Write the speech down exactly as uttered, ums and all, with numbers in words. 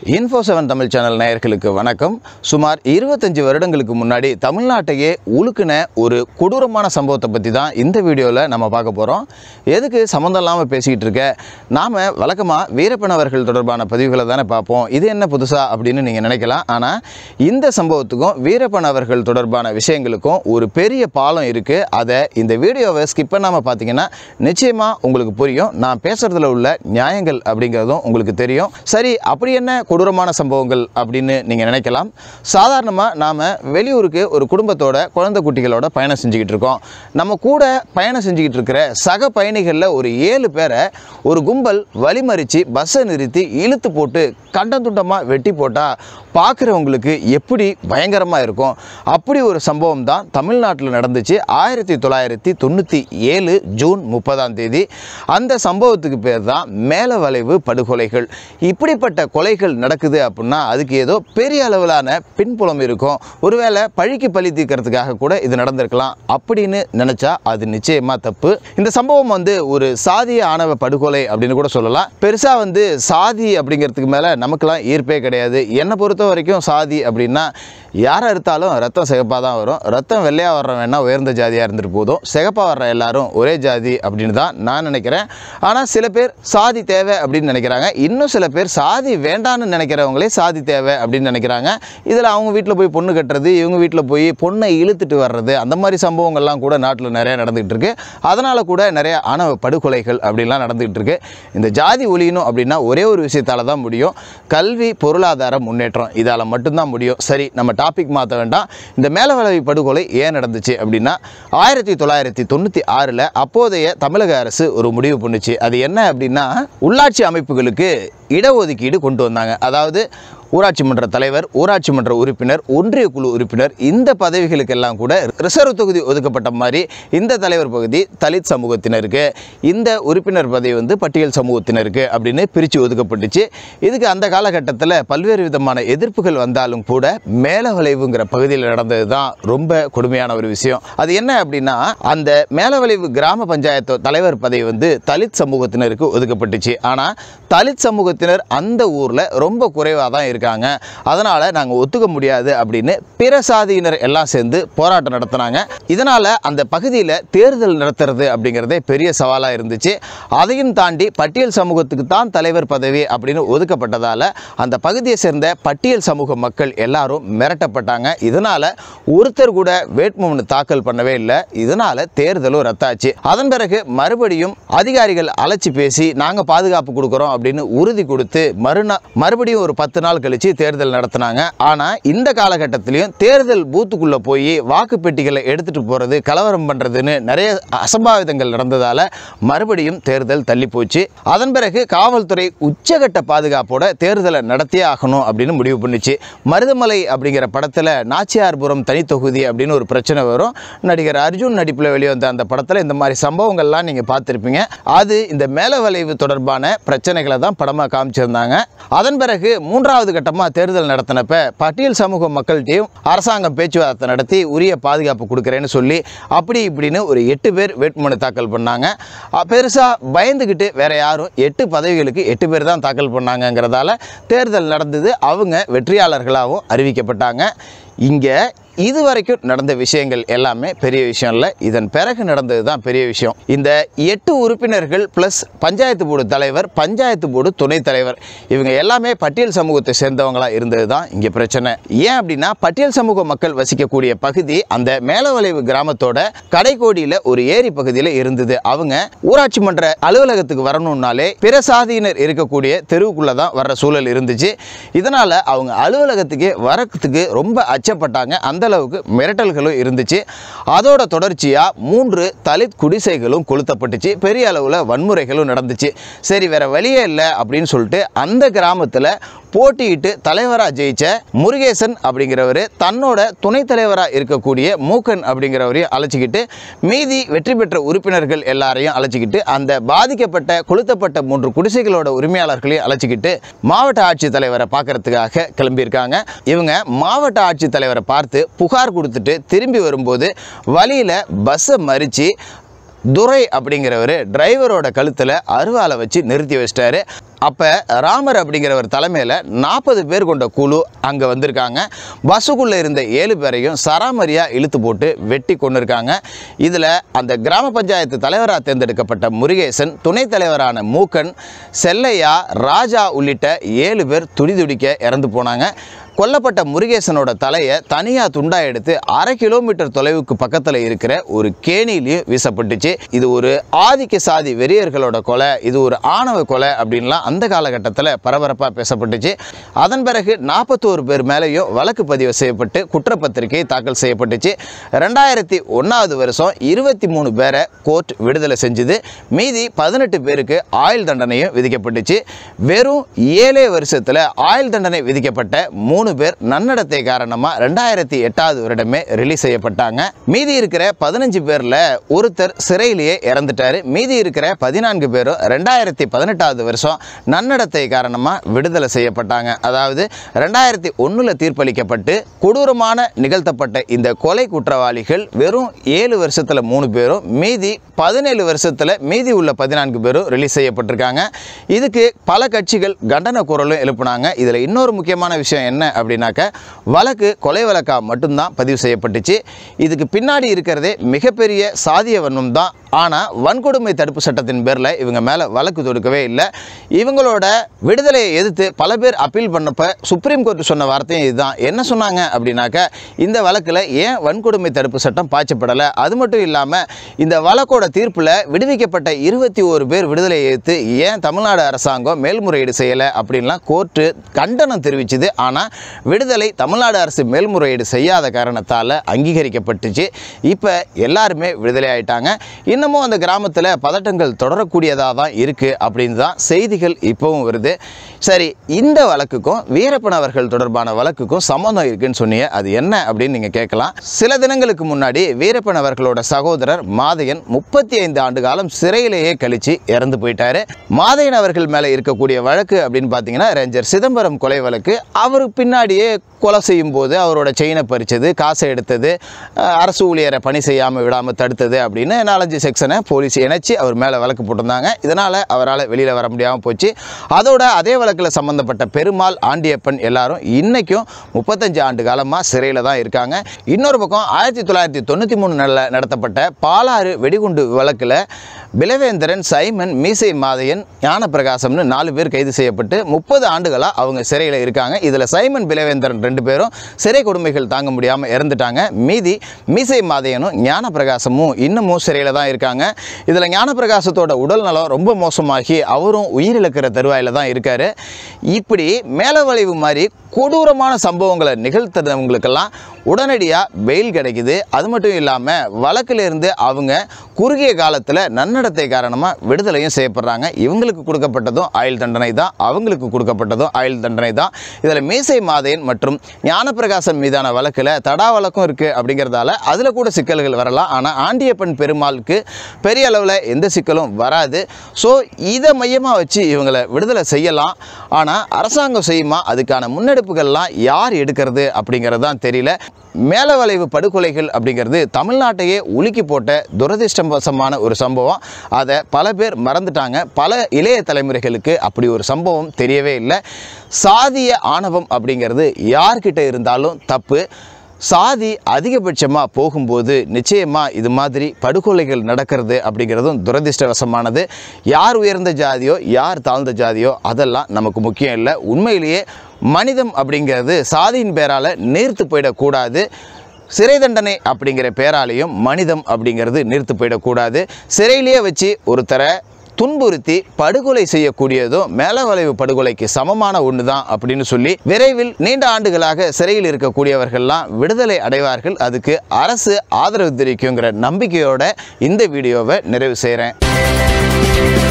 Info seven Tamil channel நேயர்களுக்கு வணக்கம். சுமார் இருபத்தஞ்சு வருடங்களுக்கு முன்னாடி தமிழ்நாட்டையே உலுக்குன ஒரு கொடூரமான சம்பவத்தை பற்றி தான் இந்த வீடியோவில் நம்ம பார்க்க போகிறோம். எதுக்கு சம்மந்தம் இல்லாமல் பேசிக்கிட்டு இருக்க, நாம் வழக்கமாக வீரப்பன் அவர்கள் தொடர்பான பதிவுகளை தானே பார்ப்போம். இது என்ன புதுசா அப்படின்னு நீங்கள் நினைக்கலாம். ஆனால் இந்த சம்பவத்துக்கும் வீரப்பன் அவர்கள் தொடர்பான விஷயங்களுக்கும் ஒரு பெரிய பாலம் இருக்குது. அதை இந்த வீடியோவை ஸ்கிப் பண்ணாமல் பார்த்தீங்கன்னா நிச்சயமாக உங்களுக்கு புரியும். நான் பேசுகிறதுல உள்ள நியாயங்கள் அப்படிங்கிறதும் உங்களுக்கு தெரியும். சரி, அப்படி என்ன கொடூரமான சம்பவங்கள் அப்படின்னு நீங்கள் நினைக்கலாம். சாதாரணமாக நாம் வெளியூருக்கு ஒரு குடும்பத்தோட குழந்தை குட்டிகளோட பயணம் செஞ்சுக்கிட்டு இருக்கோம். நம்ம கூட பயணம் செஞ்சுக்கிட்டு இருக்கிற சக பயணிகளில் ஒரு ஏழு பேரை ஒரு கும்பல் வழிமறித்து பஸ்ஸை நிறுத்தி இழுத்து போட்டு கண்டந்துண்டமாக வெட்டி போட்டால் பார்க்குறவங்களுக்கு எப்படி பயங்கரமாக இருக்கும். அப்படி ஒரு சம்பவம் தான் தமிழ்நாட்டில் நடந்துச்சு. ஆயிரத்தி தொள்ளாயிரத்தி தொண்ணூற்றி ஏழு ஜூன் முப்பதாம் தேதி அந்த சம்பவத்துக்கு பேர் தான் மேலவளைவு படுகொலைகள். இப்படிப்பட்ட கொலைகள் நடக்குது அப்படின்னா அதுக்கு ஏதோ பெரிய அளவிலான பின்புலம் இருக்கும். ஒருவேளை பழிக்கு பழி தீர்க்கிறதுக்காக கூட இது நடந்திருக்கலாம் அப்படின்னு நினைச்சா அது நிச்சயமா தப்பு. இந்த சம்பவம் வந்து ஒரு சாதிய ஆணவ படுகொலை அப்படின்னு கூட சொல்லலாம். பெருசா வந்து சாதி அப்படிங்கிறதுக்கு மேல நமக்கெல்லாம் ஈர்ப்பே கிடையாது. என்னை பொறுத்த வரைக்கும் சாதி அப்படின்னா யாரை எடுத்தாலும் ரத்தம் சிகப்பாக தான் வரும். ரத்தம் வெள்ளையாக வர்றவன் வேணா உயர்ந்த ஜாதியாக இருந்துட்டு போதும், சிகப்பாக வர்ற எல்லாரும் ஒரே ஜாதி அப்படின்னு தான் நான் நினைக்கிறேன். ஆனால் சில பேர் சாதி தேவை அப்படின்னு நினைக்கிறாங்க. இன்னும் சில பேர் சாதி வேண்டான்னு நினைக்கிறவங்களே சாதி தேவை அப்படின்னு நினைக்கிறாங்க. இதில் அவங்க வீட்டில் போய் பொண்ணு கட்டுறது, இவங்க வீட்டில் போய் பொண்ணை இழுத்துட்டு வர்றது, அந்த மாதிரி சம்பவங்கள்லாம் கூட நாட்டில் நிறைய நடந்துகிட்டு இருக்கு. அதனால் கூட நிறைய ஆணவ படுகொலைகள் அப்படின்லாம் நடந்துகிட்டு இருக்கு. இந்த ஜாதி ஒழியணும் அப்படின்னா ஒரே ஒரு விஷயத்தால் தான் முடியும், கல்வி பொருளாதார முன்னேற்றம். இதால் மட்டும்தான் முடியும். சரி, நம்ம டாபிக் மாற்ற வேண்டாம். இந்த மேலவளைவு படுகொலை ஏன் நடந்துச்சு அப்படின்னா ஆயிரத்தி தொள்ளாயிரத்தி தொண்ணூற்றி ஆறில் அப்போதைய தமிழக அரசு ஒரு முடிவு பண்ணுச்சு. அது என்ன அப்படின்னா உள்ளாட்சி அமைப்புகளுக்கு இடஒதுக்கீடு கொண்டு வந்தாங்க. அதாவது ஊராட்சி மன்ற தலைவர், ஊராட்சி மன்ற உறுப்பினர், ஒன்றிய குழு உறுப்பினர், இந்த பதவிகளுக்கெல்லாம் கூட ரிசர்வ் தொகுதி ஒதுக்கப்பட்ட மாதிரி இந்த தலைவர் பகுதி தலித் சமூகத்தினருக்கு, இந்த உறுப்பினர் பதவி வந்து பட்டியல் சமூகத்தினருக்கு அப்படின்னு பிரித்து ஒதுக்கப்பட்டுச்சு. இதுக்கு அந்த காலகட்டத்தில் பல்வேறு விதமான எதிர்ப்புகள் வந்தாலும் கூட மேலவளைவுங்கிற பகுதியில் நடந்தது தான் ரொம்ப கொடுமையான ஒரு விஷயம். அது என்ன அப்படின்னா அந்த மேலவளைவு கிராம பஞ்சாயத்து தலைவர் பதவி வந்து தலித் சமூகத்தினருக்கு ஒதுக்கப்பட்டுச்சு. ஆனால் தலித் சமூகத்தினர் அந்த ஊரில் ரொம்ப குறைவாக தான் இருக்காங்க. அதனால நாங்க ஒத்துக்க முடியாது அப்படின்னு பிற சாதியினர் எல்லாம் சேர்ந்து போராட்டம் நடத்தினாங்க. இதனால அந்த பகுதியில் தேர்தல் நடத்துறது அப்படிங்கிறதே பெரிய சவாலா இருந்துச்சு. அதையும் தாண்டி பட்டியல் சமூகத்துக்கு தான் தலைவர் பதவி அப்படின்னு ஒதுக்கப்பட்டதால அந்த பகுதியை சேர்ந்த பட்டியல் சமூக மக்கள் எல்லாரும் மிரட்டப்பட்டாங்க. இதனால ஒருத்தர் கூட வேட்புமனு தாக்கல் பண்ணவே இல்லை. இதனால தேர்தலும் ரத்தாச்சு. அதன் பிறகு மறுபடியும் அதிகாரிகள் அழைச்சி பேசி நாங்க பாதுகாப்பு கொடுக்கிறோம் அப்படின்னு உறுதி கொடுத்து மறுநாள் மறுபடியும் ஒரு பத்து நாள் கழிச்சு தேர்தல் நடத்தினாங்க. ஆனா இந்த காலகட்டத்திலையும் தேர்தல் பூத்துக்குள்ள போய் வாக்கு பெட்டிகளை எடுத்துட்டு போறது, கலவரம் பண்றதுன்னு நிறைய அசம்பாவிதங்கள் நடந்ததால மறுபடியும் தேர்தல் தள்ளி போச்சு. அதன் பிறகு காவல்துறை உச்சகட்ட பாதுகாப்போட தேர்தலை நடத்தியே ஆகணும் அப்படின்னு முடிவு பண்ணிச்சு. மருதமலை அப்படிங்கிற படத்துல நாச்சியார்புரம் தனி தொகுதி அப்படின்னு ஒரு பிரச்சனை வரும். நடிகர் அர்ஜுன் நடிப்புல வெளிவந்த அந்த படத்துல இந்த மாதிரி சம்பவங்கள்லாம் நீங்க பார்த்திருப்பீங்க. அது இந்த மேலவளைவு தொடர்பான பிரச்சனைகளை தான் படமா காமிச்சிருந்தாங்க. அதன் பிறகு மூன்றாவது கட்டமாக தேர்தல் நடத்தினப்ப பட்டியல் சமூக மக்கள்கிட்டையும் அரசாங்கம் பேச்சுவார்த்தை நடத்தி உரிய பாதுகாப்பு கொடுக்குறேன்னு சொல்லி அப்படி இப்படின்னு ஒரு எட்டு பேர் வேட்புமனு தாக்கல் பண்ணாங்க. பெருசாக பயந்துக்கிட்டு வேற யாரும் எட்டு பதவிகளுக்கு எட்டு பேர் தான் தாக்கல் பண்ணாங்கங்கிறதால தேர்தல் நடந்தது. அவங்க வெற்றியாளர்களாகவும் அறிவிக்கப்பட்டாங்க. இங்கே இதுவரைக்கும் நடந்த விஷயங்கள் எல்லாமே பெரிய விஷயம் இல்லை. இதன் பிறகு நடந்தது தான் பெரிய விஷயம். இந்த எட்டு உறுப்பினர்கள் பிளஸ் பஞ்சாயத்து போர்டு தலைவர், பஞ்சாயத்து போர்டு துணைத் தலைவர், இவங்க எல்லாமே பட்டியல் சமூகத்தை சேர்ந்தவங்களா இருந்தது தான் இங்கே பிரச்சனை. ஏன் அப்படின்னா பட்டியல் சமூக மக்கள் வசிக்கக்கூடிய பகுதி அந்த மேலவளைவு கிராமத்தோட கடைக்கோடியில் ஒரு ஏரி பகுதியில் இருந்தது. அவங்க ஊராட்சி மன்ற அலுவலகத்துக்கு வரணும்னாலே பிற சாதியினர் இருக்கக்கூடிய தெருவுக்குள்ள தான் வர்ற சூழல் இருந்துச்சு. இதனால அவங்க அலுவலகத்துக்கு வரத்துக்கு ரொம்ப அச்சப்பட்டாங்க. அந்த அளவுக்கு மிரட்டல்களும் இருந்துச்சு. அதோட தொடர்ச்சியா மூன்று தலித் குடிசைகளும் கொளுத்தப்பட்டுச்சு. பெரிய அளவுல வன்முறைகளும் நடந்துச்சு. சரி, வேற வழியே இல்லை அப்படின்னு சொல்லிட்டு அந்த கிராமத்தில் போட்டியிட்டு தலைவராக ஜெயிச்ச முருகேசன் அப்படிங்கிறவர் தன்னோட துணைத் தலைவராக இருக்கக்கூடிய மூக்கன் அப்படிங்கிறவரையும் அழைச்சிக்கிட்டு மீதி வெற்றி பெற்ற உறுப்பினர்கள் எல்லாரையும் அழைச்சிக்கிட்டு அந்த பாதிக்கப்பட்ட கொளுத்தப்பட்ட மூன்று குடிசைகளோட உரிமையாளர்களையும் அழைச்சிக்கிட்டு மாவட்ட ஆட்சித்தலைவரை பார்க்கறதுக்காக கிளம்பியிருக்காங்க. இவங்க மாவட்ட ஆட்சித்தலைவரை பார்த்து புகார் கொடுத்துட்டு திரும்பி வரும்போது வழியில் பஸ்ஸை மறித்து துரை அப்படிங்கிறவர் டிரைவரோட கழுத்தில் அருவாளை வச்சு நிறுத்தி வச்சிட்டாரு. அப்போ ராமர் அப்படிங்கிறவர் தலைமையில் நாற்பது பேர் கொண்ட குழு அங்கே வந்திருக்காங்க. பஸ்ஸுக்குள்ளே இருந்த ஏழு பேரையும் சராமரியாக இழுத்து போட்டு வெட்டி கொண்டு இருக்காங்க. இதில் அந்த கிராம பஞ்சாயத்து தலைவராக தேர்ந்தெடுக்கப்பட்ட முருகேசன், துணைத் தலைவரான மூக்கன், செல்லையா, ராஜா உள்ளிட்ட ஏழு பேர் துடிதுடிக்க இறந்து போனாங்க. கொல்லப்பட்ட முருகேசனோட தலையை தனியாக துண்டா எடுத்து அரை கிலோமீட்டர் தொலைவுக்கு பக்கத்தில் இருக்கிற ஒரு கேணிலையும் வீசப்பட்டுச்சு. இது ஒரு ஆதிக்க சாதி வெறியர்களோட கொலை, இது ஒரு ஆணவ கொலை அப்படின்லாம் அந்த காலகட்டத்தில் பரபரப்பாக பேசப்பட்டுச்சு. அதன் பிறகு நாற்பத்தோரு பேர் மேலேயும் வழக்கு பதிவு செய்யப்பட்டு குற்றப்பத்திரிகை தாக்கல் செய்யப்பட்டுச்சு. ரெண்டாயிரத்தி ஒன்றாவது வருஷம் இருபத்தி மூணு பேரை கோர்ட் விடுதலை செஞ்சுது. மீதி பதினெட்டு பேருக்கு ஆயுள் தண்டனையும் விதிக்கப்பட்டுச்சு. வெறும் ஏழே வருஷத்தில் ஆயுள் தண்டனை விதிக்கப்பட்ட மூணு பேர் நன்னடத்தை காரணமாக ரெண்டாயிரத்தி எட்டாவது வருடமே ரிலீஸ் செய்யப்பட்டாங்க. மீதி இருக்கிற பதினஞ்சு பேரில் ஒருத்தர் சிறையிலேயே இறந்துட்டாரு. மீதி இருக்கிற பதினான்கு பேரும் ரெண்டாயிரத்தி பதினெட்டாவது வருஷம் நன்னடத்தை காரணமாக விடுதலை செய்யப்பட்டாங்க. அதாவது ரெண்டாயிரத்தி ஒன்றில் தீர்ப்பளிக்கப்பட்டு கொடூரமான நிகழ்த்தப்பட்ட இந்த கொலை குற்றவாளிகள் வெறும் ஏழு வருஷத்தில் மூணு பேரும், மீதி பதினேழு வருஷத்தில் மீதி உள்ள பதினான்கு பேரும் ரிலீஸ் செய்யப்பட்டிருக்காங்க. இதுக்கு பல கட்சிகள் கண்டன குரலும் எழுப்புனாங்க. இதில் இன்னொரு முக்கியமான விஷயம் என்ன அப்படின்னாக்க, வழக்கு கொலை வழக்காக மட்டும்தான் பதிவு செய்யப்பட்டுச்சு. இதுக்கு பின்னாடி இருக்கிறதே மிகப்பெரிய சாதிய வன்மம் தான். ஆனால் வன்கொடுமை தடுப்பு சட்டத்தின் பேரில் இவங்க மேலே வழக்கு தொடுக்கவே இல்லை. இவங்களோட விடுதலையை எதிர்த்து பல பேர் அப்பீல் பண்ணப்போ சுப்ரீம் கோர்ட் சொன்ன வார்த்தையும் இதுதான். என்ன சொன்னாங்க அப்படின்னாக்க, இந்த வழக்கில் ஏன் வன்கொடுமை தடுப்பு சட்டம் பாய்ச்சப்படலை, அது மட்டும் இல்லாமல் இந்த வழக்கோட தீர்ப்பில் விடுவிக்கப்பட்ட இருபத்தி ஒரு பேர் விடுதலையை எதிர்த்து ஏன் தமிழ்நாடு அரசாங்கம் மேல்முறையீடு செய்யலை அப்படின்லாம் கோர்ட்டு கண்டனம் தெரிவிச்சுது. ஆனால் விடுதலை தமிழ்நாடு அரசு மேல்முறையீடு செய்யாத காரணத்தால் அங்கீகரிக்கப்பட்டுச்சு. இப்போ எல்லாருமே விடுதலை ஆயிட்டாங்க. இன்னமும் அந்த கிராமத்தில் பதட்டங்கள் தொடரக்கூடியதாக தான் இருக்குது அப்படின்னு தான் செய்திகள் இப்போவும் வருது. சரி, இந்த வழக்குக்கும் வீரப்பன் அவர்கள் தொடர்பான வழக்குக்கும் சம்மந்தம் இருக்குன்னு சொன்னீங்க, அது என்ன அப்படின்னு நீங்கள் கேட்கலாம். சில தினங்களுக்கு முன்னாடி வீரப்பன் அவர்களோட சகோதரர் மாதையன் முப்பத்தி ஐந்து ஆண்டு காலம் சிறையிலேயே கழிச்சு இறந்து போயிட்டாரு. மாதையன் அவர்கள் மேலே இருக்கக்கூடிய வழக்கு அப்படின்னு பார்த்தீங்கன்னா ரேஞ்சர் சிதம்பரம் கொலை வழக்கு. அவருக்கு பின்னாடியே கொலை செய்யும் போது அவரோட செயினை பறித்தது, காசை எடுத்தது, அரசு ஊழியரை பணி செய்யாமல் விடாமல் தடுத்தது அப்படின்னு நாலஞ்சு செக்ஷனை போலீஸ் இணைச்சி அவர் மேலே வழக்கு போட்டிருந்தாங்க. இதனால் அவரால் வெளியில் வர முடியாமல் போச்சு. அதோட அதே வழக்கில் சம்மந்தப்பட்ட பெருமாள், ஆண்டியப்பன் எல்லாரும் இன்றைக்கும் முப்பத்தஞ்சு ஆண்டு காலமாக சிறையில் தான் இருக்காங்க. இன்னொரு பக்கம் ஆயிரத்தி தொள்ளாயிரத்தி தொண்ணூற்றி மூணு நாளில் நடத்தப்பட்ட பாலாறு வெடிகுண்டு வழக்கில் பிலவேந்திரன், சைமன், மீசை மாதையன், ஞானப்பிரகாசம்னு நாலு பேர் கைது செய்யப்பட்டு முப்பது ஆண்டுகளாக அவங்க சிறையில் இருக்காங்க. இதில் சைமன், பிலவேந்திரன் ரெண்டு பேரும் சிறை கொடுமைகள் தாங்க முடியாமல் இறந்துட்டாங்க. மீதி மீசை மாதையனும் ஞானப்பிரகாசமும் இன்னமும் சிறையில் தான் இருக்காங்க. இதில் ஞானப்பிரகாசத்தோட உடல் நலம் ரொம்ப மோசமாகி அவரும் உயிரிழக்கிற தருவாயில் தான் இருக்கார். இப்படி மேலவளைவு மாதிரி கொடூரமான சம்பவங்களை நிகழ்த்துறவங்களுக்கெல்லாம் உடனடியாக பெயில் கிடைக்குது. அது மட்டும் இல்லாமல் வழக்கிலிருந்து அவங்க குறுகிய காலத்தில் நன்னடத்தை காரணமாக விடுதலையும் செய்யப்படுறாங்க. இவங்களுக்கு கொடுக்கப்பட்டதும் ஆயுள் தண்டனை தான், அவங்களுக்கு கொடுக்கப்பட்டதும் ஆயுள் தண்டனை தான். இதில் மீசை மாதையன் மற்றும் ஞானப்பிரகாசம் மீதான வழக்கில் தடா வழக்கம் இருக்குது அப்படிங்கிறதால அதில் கூட சிக்கல்கள் வரலாம். ஆனால் ஆண்டியப்பன் பெருமாளுக்கு பெரிய அளவில் எந்த சிக்கலும் வராது. ஸோ இதை மையமாக வச்சு இவங்களை விடுதலை செய்யலாம். ஆனால் அரசாங்கம் செய்யுமா, அதுக்கான முன்னெடுப்புகள்லாம் யார் எடுக்கிறது அப்படிங்கிறது தான் தெரியல. மேலவளைவு படுகொலைகள் அப்படிங்கிறது தமிழ்நாட்டையே உலுக்கி போட்ட துரதிர்ஷ்டவசமான ஒரு சம்பவம். அதை பல பேர் மறந்துட்டாங்க. பல இளைய தலைமுறைகளுக்கு அப்படி ஒரு சம்பவம் தெரியவே இல்லை. சாதிய ஆணவம் அப்படிங்கிறது யார்கிட்ட இருந்தாலும் தப்பு. சாதி அதிகபட்சமாக போகும்போது நிச்சயமாக இது மாதிரி படுகொலைகள் நடக்கிறது அப்படிங்கிறதும் துரதிர்ஷ்டவசமானது. யார் உயர்ந்த ஜாதியோ யார் தாழ்ந்த ஜாதியோ அதெல்லாம் நமக்கு முக்கியம் இல்லை. உண்மையிலேயே மனிதம் அப்படிங்கிறது சாதியின் பேரால் நீர்த்து போயிடக்கூடாது. சிறை தண்டனை அப்படிங்கிற பேராலையும் மனிதம் அப்படிங்கிறது நீர்த்து போயிடக்கூடாது. சிறையிலேயே வச்சு ஒருத்தரை துன்புறுத்தி படுகொலை செய்யக்கூடியதும் மேலவளைவு படுகொலைக்கு சமமான ஒன்று தான் அப்படின்னு சொல்லி விரைவில் நீண்ட ஆண்டுகளாக சிறையில் இருக்கக்கூடியவர்கள்லாம் விடுதலை அடைவார்கள். அதுக்கு அரசு ஆதரவு தெரிவிக்குங்கிற நம்பிக்கையோட இந்த வீடியோவை நிறைவு செய்கிறேன்.